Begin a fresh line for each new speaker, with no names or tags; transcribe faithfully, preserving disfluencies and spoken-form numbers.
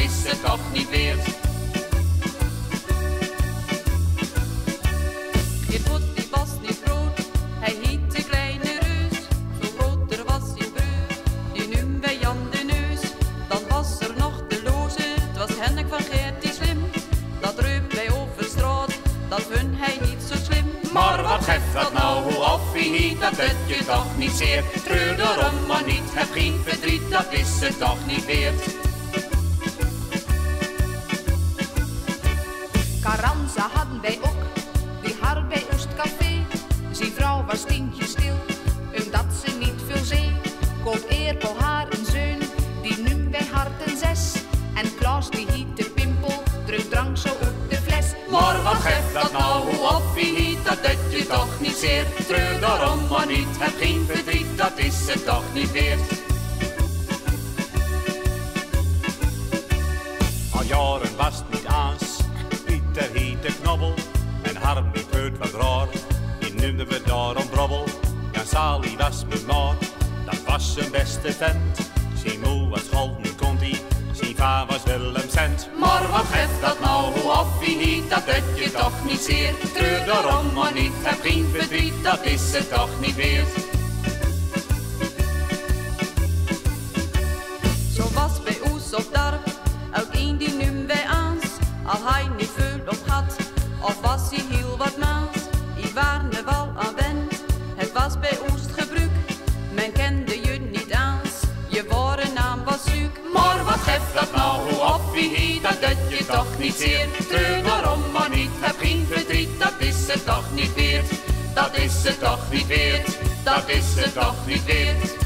is het toch niet weerd.
Je voet die was niet groot, hij hiet de kleine reus. Zo groter was zijn broer, die noemden wij Jan de Neus. Dan was er nog de loze, het was Henk van Geert die slim. Dat reup wij over straat, dat vond hij niet zo slim.
Maar wat geeft dat nou, hoe of wie hiet, dat het je toch niet zeer. Treur daarom maar niet, heb geen verdriet, dat is het toch niet weerd.
Carranza hadden wij ook, die haar bij Oostcafé. Zijn vrouw was tientje stil, omdat ze niet veel zee. Koop eerpel haar een zeun, die noemden wij hart en zes. En Klaas die hiet de pimpel, druk drank zo uit de fles.
Maar wat geeft dat nou, hoe of wie hiet, dat het je toch niet zeer. Treur daarom maar niet, heb geen verdriet, dat is het toch niet weerd.
Al jaren was het niet aans, Pieter hiet de knobbel. En Harm die heurt wat raar, die noemden we daarom brobbel. Jan Sali was mijn maat, dat was zijn beste vent. Zijn moe was Golden Conti, zijn va was Willem Cent.
Maar wat geeft dat nou, hoe of wie hiet, dat het je toch niet zeer. Treur daarom maar niet, heb geen verdriet, dat is het toch niet weerd.
Zo was bij ons op dorp, elkeen die noemden wij aans. Al hij niet veel op had, of was hij heel wat maals. I waren er wel aan wend, het was bij ons het gebruik. Men kende je niet aans, je ware naam was zoek.
Maar wat geeft dat nou, hoe of wie hiet, dat het je toch niet zeer. Treur daarom maar niet, heb geen verdriet, dat is het toch niet weerd. Dat is het toch niet weerd, dat is het toch niet weerd.